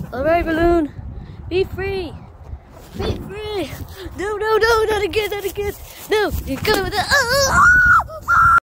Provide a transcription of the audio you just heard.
Alright, Balloon. Be free. Be free. No, not again, not again. No, you're coming.